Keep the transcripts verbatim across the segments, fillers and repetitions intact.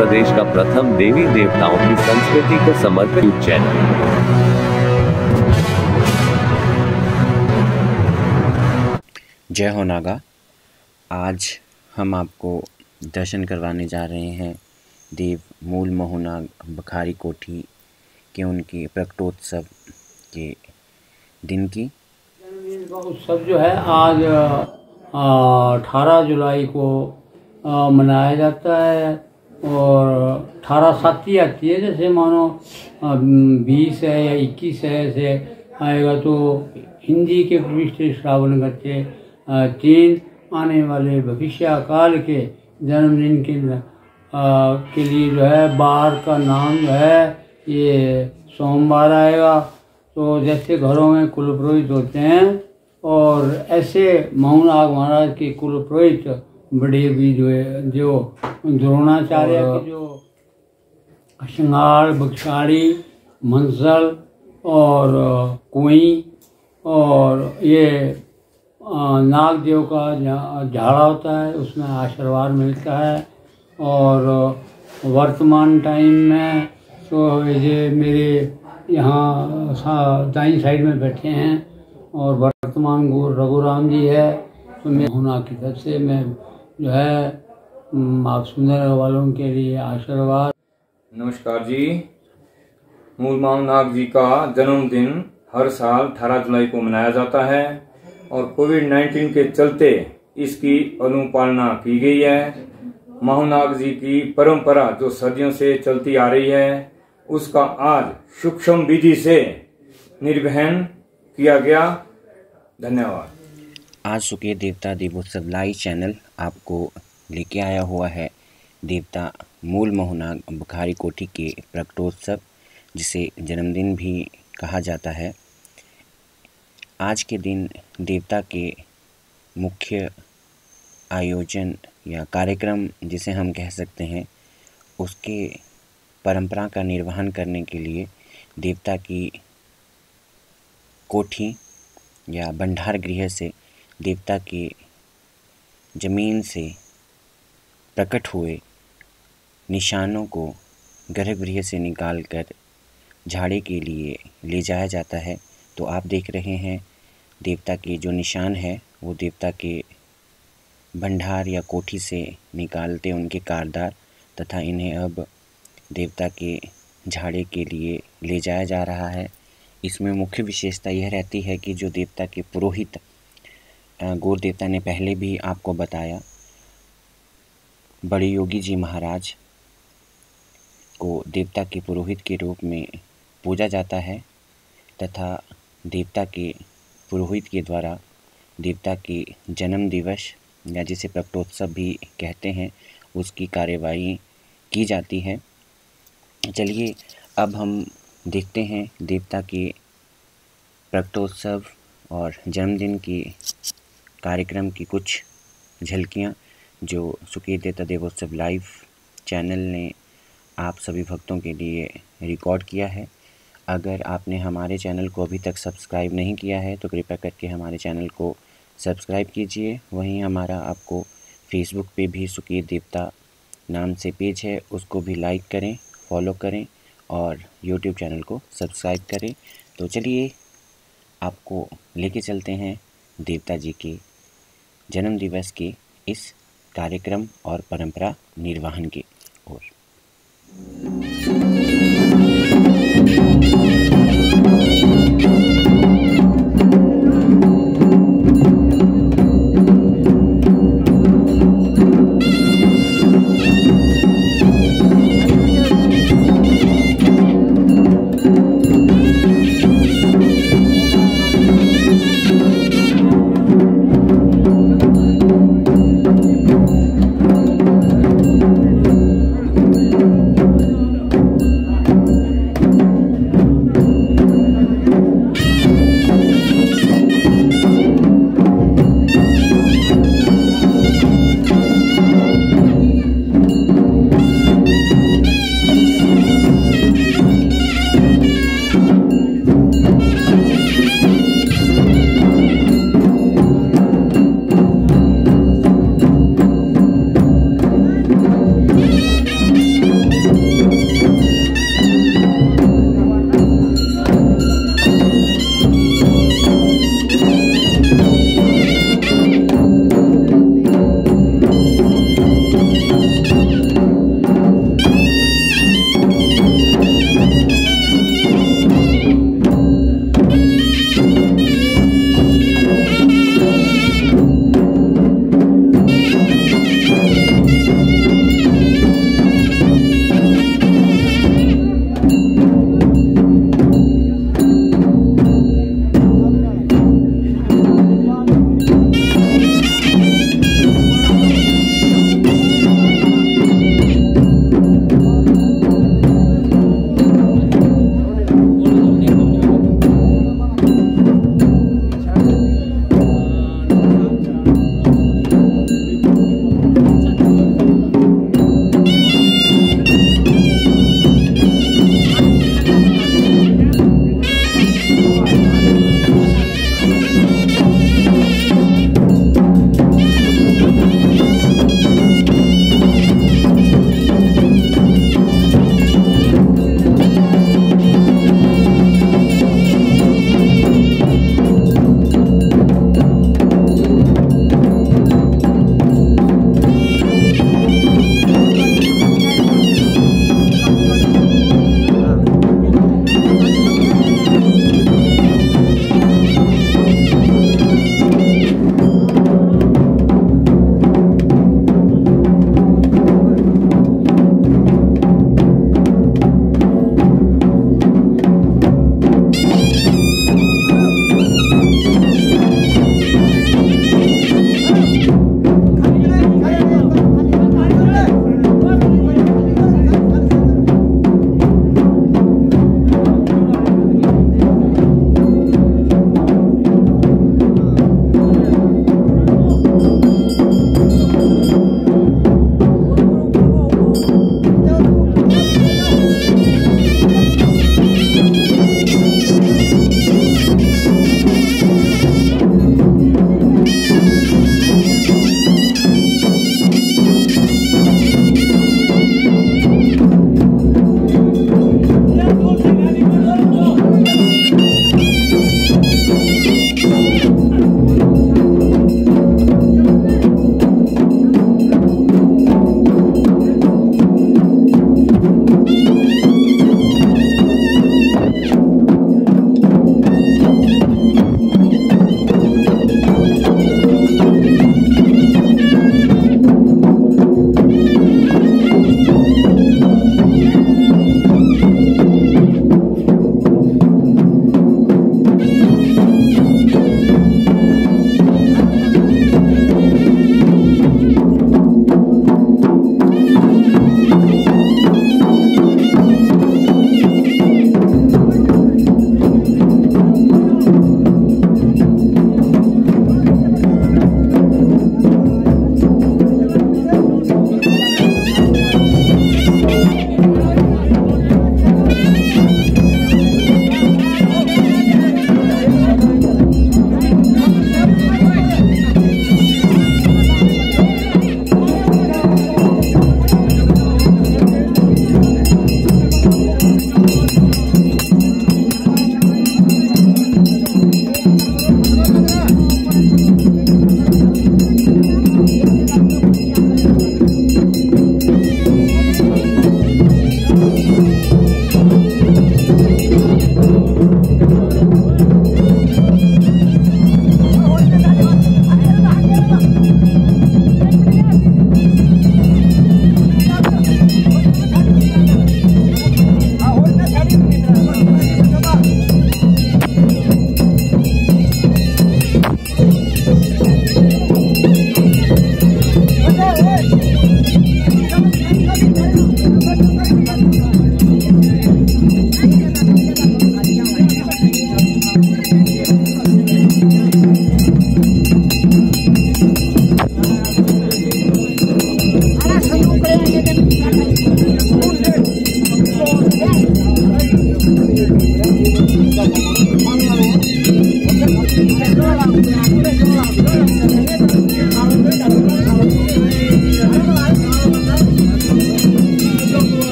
प्रदेश का प्रथम देवी देवताओं की संस्कृति को समर्पित चैनल। जय हो नागा। आज हम आपको दर्शन करवाने जा रहे हैं देव मूल मोहनाग बखारी कोठी के उनके प्रकटोत्सव के दिन की। जन्मदिन का उत्सव जो है आज अठारह जुलाई को आ, मनाया जाता है और अठारह साथी आती है, जैसे मानो बीस है या इक्कीस है ऐसे आएगा तो हिंदी के पवित्र श्रावण गते तीन आने वाले भविष्य काल के जन्मदिन के आ, के लिए जो है बार का नाम जो है ये सोमवार आएगा। तो जैसे घरों में कुल पुरोहित होते हैं और ऐसे मोहनाग महाराज के कुल पुरोहित बड़े भी जो है जो द्रोणाचार्य के जो श्रृंगार बख्शाड़ी मंसल और कुई और ये नाग देव का झाड़ा होता है उसमें आशीर्वाद मिलता है। और वर्तमान टाइम में तो ये मेरे यहाँ दाईं साइड में बैठे हैं और वर्तमान गुरु रघुराम जी है। तो मैं होना की तरफ से मैं जो है आप सुंदर वालों के लिए आशीर्वाद। नमस्कार जी। मूल मोहनाग जी का जन्मदिन हर साल अठारह जुलाई को मनाया जाता है और कोविड नाइन्टीन के चलते इसकी अनुपालना की गई है। मोहनाग जी की परंपरा जो सदियों से चलती आ रही है उसका आज सूक्ष्म विधि से निर्वहन किया गया। धन्यवाद। आज सुके देवता देवोत्सव लाइव चैनल आपको लेके आया हुआ है देवता मूल मोहनाग बखारी कोठी के प्रकटोत्सव, जिसे जन्मदिन भी कहा जाता है। आज के दिन देवता के मुख्य आयोजन या कार्यक्रम जिसे हम कह सकते हैं उसके परंपरा का निर्वहन करने के लिए देवता की कोठी या भंडार गृह से देवता की जमीन से प्रकट हुए निशानों को गर्भगृह से निकालकर झाड़े के लिए ले जाया जाता है। तो आप देख रहे हैं देवता के जो निशान है वो देवता के भंडार या कोठी से निकालते उनके कारदार तथा इन्हें अब देवता के झाड़े के लिए ले जाया जा रहा है। इसमें मुख्य विशेषता यह रहती है कि जो देवता के पुरोहित गौर देवता ने पहले भी आपको बताया, बड़े योगी जी महाराज को देवता के पुरोहित के रूप में पूजा जाता है तथा देवता के पुरोहित के द्वारा देवता के जन्म दिवस या जिसे प्रकटोत्सव भी कहते हैं उसकी कार्यवाही की जाती है। चलिए अब हम देखते हैं देवता के प्रकटोत्सव और जन्मदिन की कार्यक्रम की कुछ झलकियाँ जो सुके देवता देवोत्सव लाइव चैनल ने आप सभी भक्तों के लिए रिकॉर्ड किया है। अगर आपने हमारे चैनल को अभी तक सब्सक्राइब नहीं किया है तो कृपया करके हमारे चैनल को सब्सक्राइब कीजिए। वहीं हमारा आपको फेसबुक पे भी सुके देवता नाम से पेज है, उसको भी लाइक करें, फॉलो करें और यूट्यूब चैनल को सब्सक्राइब करें। तो चलिए आपको लेके चलते हैं देवता जी के जन्म दिवस के इस कार्यक्रम और परंपरा निर्वहन की ओर।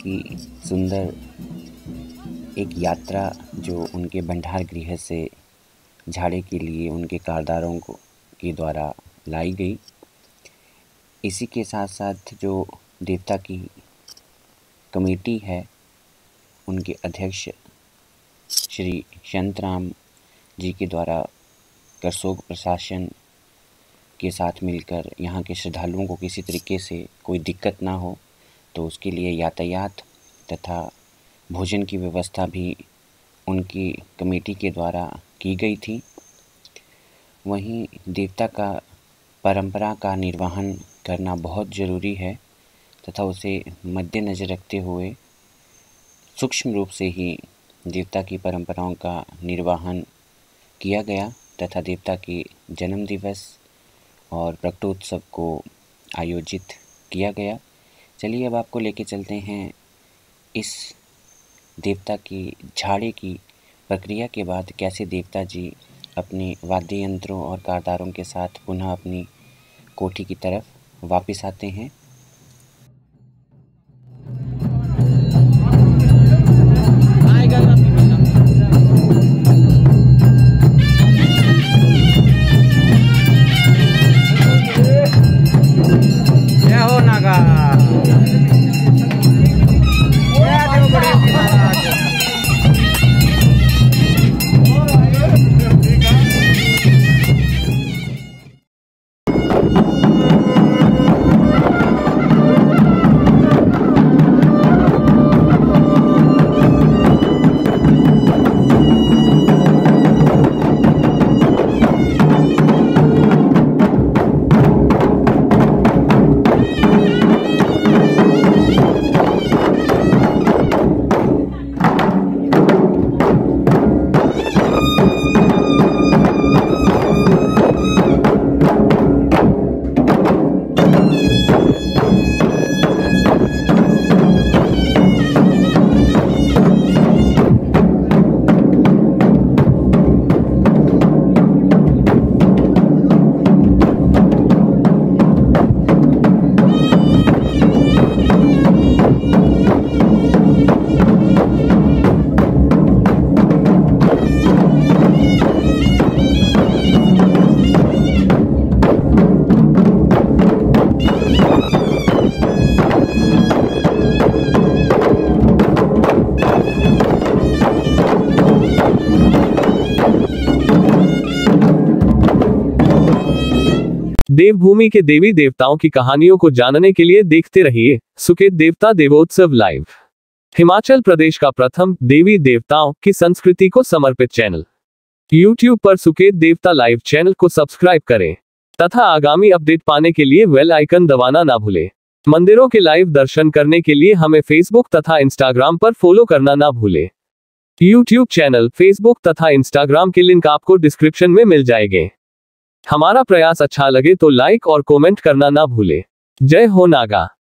की सुंदर एक यात्रा जो उनके भंडार गृह से झाड़े के लिए उनके कारदारों को के द्वारा लाई गई। इसी के साथ साथ जो देवता की कमेटी है, उनके अध्यक्ष श्री शांतराम जी के द्वारा करसोग प्रशासन के साथ मिलकर यहाँ के श्रद्धालुओं को किसी तरीके से कोई दिक्कत ना हो, तो उसके लिए यातायात तथा भोजन की व्यवस्था भी उनकी कमेटी के द्वारा की गई थी। वहीं देवता का परंपरा का निर्वहन करना बहुत ज़रूरी है तथा उसे मद्देनज़र रखते हुए सूक्ष्म रूप से ही देवता की परंपराओं का निर्वहन किया गया तथा देवता के जन्म दिवस और प्रकटोत्सव को आयोजित किया गया। चलिए अब आपको लेके चलते हैं इस देवता की झाड़े की प्रक्रिया के बाद कैसे देवता जी अपने वाद्य यंत्रों और कारदारों के साथ पुनः अपनी कोठी की तरफ वापस आते हैं। देवभूमि के देवी देवताओं की कहानियों को जानने के लिए देखते रहिए सुकेत देवता देवोत्सव लाइव, हिमाचल प्रदेश का प्रथम देवी देवताओं की संस्कृति को समर्पित चैनल। यूट्यूब पर सुकेत देवता लाइव चैनल को सब्सक्राइब करें तथा आगामी अपडेट पाने के लिए बेल आइकन दबाना ना भूलें। मंदिरों के लाइव दर्शन करने के लिए हमें फेसबुक तथा इंस्टाग्राम पर फॉलो करना ना भूलें। यूट्यूब चैनल, फेसबुक तथा इंस्टाग्राम के लिंक आपको डिस्क्रिप्शन में मिल जाएंगे। हमारा प्रयास अच्छा लगे तो लाइक और कमेंट करना ना भूलें। जय हो नागा।